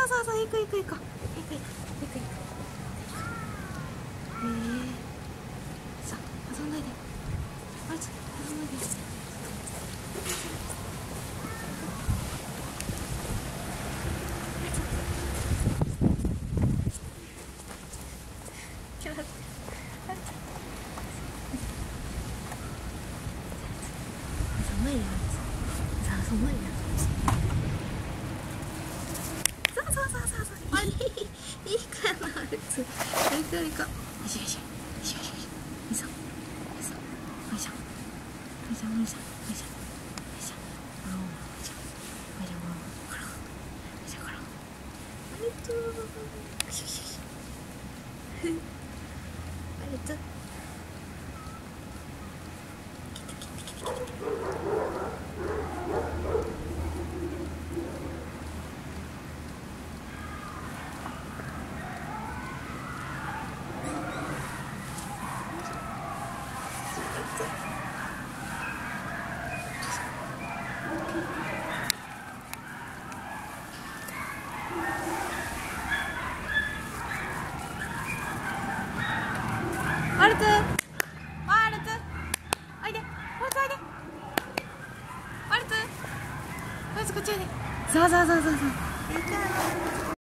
そうそう、行く行く行こう。行く行く行く行く。さあ、遊んないで。あいつ、遊んないで。寒いよ。さあ、寒いよ。そうそうそうそうそう。あれ、いいかな、あいつ。行こう行こう。よしよし。よしよしよし。よいしょ。よいしょ。よいしょ。よいしょ。よいしょ。よいしょ。よいしょ。あお。よいしょ。よいしょ。こら。よいしょこら。あれと。よしよしよし。あれと。ワルツ、ワルツ、おいで、ワルツおいで、ワルツ、ワルツこっちおいで。そうそうそうそうそう。いいかな。